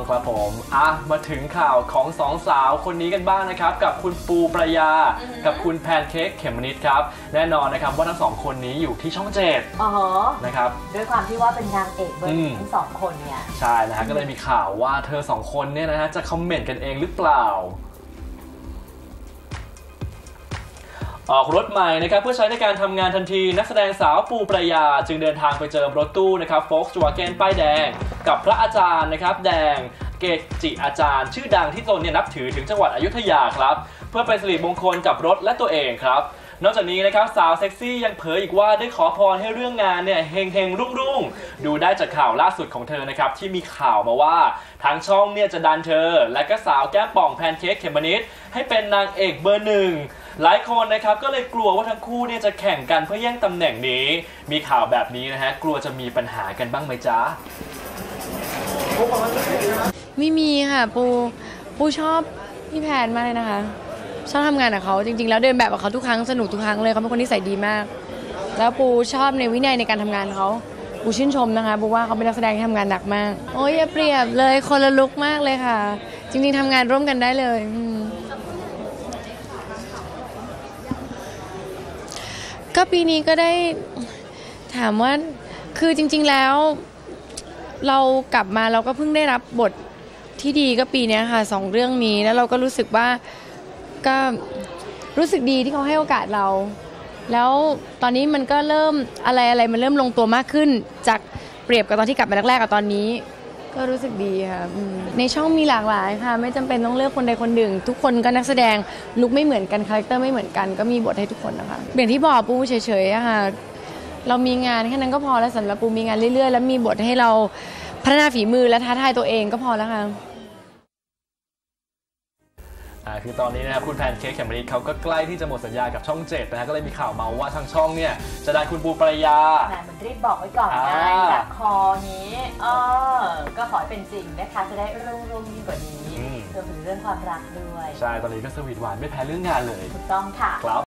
ครับผมมาถึงข่าวของสองสาวคนนี้กันบ้างนะครับกับคุณปูประยากับคุณแพนเค้กเขมมนิดครับแน่นอนนะครับว่าทั้งสองคนนี้อยู่ที่ช่อง7นะครับด้วยความที่ว่าเป็นนางเอกเบอร์หนึ่งทั้งสองคนเนี่ยใช่นะฮะก็เลยมีข่าวว่าเธอสองคนเนี่ยนะฮะจะคอมเมนต์กันเองหรือเปล่าออกรถใหม่นะครับเพื่อใช้ในการทำงานทันทีนักแสดงสาวปูประยาจึงเดินทางไปเจอรถตู้นะครับ Volkswagen ป้ายแดงกับพระอาจารย์นะครับแดงเกจิอาจารย์ชื่อดังที่ตนเนี่ยนับถือถึงจังหวัดอยุธยาครับเพื่อเป็นสิริมงคลกับรถและตัวเองครับนอกจากนี้นะครับสาวเซ็กซี่ยังเผยอีกว่าได้ขอพรให้เรื่องงานเนี่ยเฮงๆรุ่งๆดูได้จากข่าวล่าสุดของเธอนะครับที่มีข่าวมาว่าทางช่องเนี่ยจะดันเธอและก็สาวแก้มป่องแพนเค้กเขมมนิดให้เป็นนางเอกเบอร์หนึ่งหลายคนนะครับก็เลยกลัวว่าทั้งคู่เนี่ยจะแข่งกันเพื่อแย่งตำแหน่งนี้มีข่าวแบบนี้นะฮะกลัวจะมีปัญหากันบ้างไหมจ๊ะไม่มีค่ะปูชอบพี่แพนมากเลยนะคะชอบทำงานกับเขาจริงๆแล้วเดินแบบกับเขาทุกครั้งสนุกทุกครั้งเลยเขาเป็นคนที่ใส่ดีมากแล้วปูชอบในวินัยในการทำงานเขาปูชื่นชมนะคะปูว่าเขาเป็นนักแสดงที่ทำงานหนักมากโอ้ยอย่าเปรียบเลยคนละลุกมากเลยค่ะจริงๆทำงานร่วมกันได้เลยก็ปีนี้ก็ได้ถามว่าคือจริงๆแล้วเรากลับมาเราก็เพิ่งได้รับบทที่ดีก็ปีนี้ค่ะ2เรื่องนี้แล้วเราก็รู้สึกว่าก็รู้สึกดีที่เขาให้โอกาสเราแล้วตอนนี้มันก็เริ่มอะไรมันเริ่มลงตัวมากขึ้นจากเปรียบกับตอนที่กลับมาแรกๆกับตอนนี้ก็รู้สึกดีค่ะในช่องมีหลากหลายค่ะไม่จำเป็นต้องเลือกคนใดคนหนึ่งทุกคนก็นักแสดงลุคไม่เหมือนกันคาแรคเตอร์ไม่เหมือนกันก็มีบทให้ทุกคนนะคะอย่างที่บอกปูเฉยๆค่ะเรามีงานแค่นั้นก็พอแล้วสำหรับปูมีงานเรื่อยๆแล้วมีบทให้เราพัฒนาฝีมือและท้าทายตัวเองก็พอแล้วค่ะคือตอนนี้นะครับคุณแพนเค้กเขมมนิดเขาก็ใกล้ที่จะหมดสัญญากับช่อง7นะฮะก็เลยมีข่าวมาว่าทางช่องเนี่ยจะได้คุณปูประยามันรีบบอกไว้ก่อนไงจากคอนี้ก็ขอให้เป็นจริงนะคะจะได้รุ่งยิ่งกว่านี้รวมถึงเรื่องความรักด้วยใช่ตอนนี้ก็สวีทหวานไม่แพ้เรื่องงานเลยถูกต้องค่ะ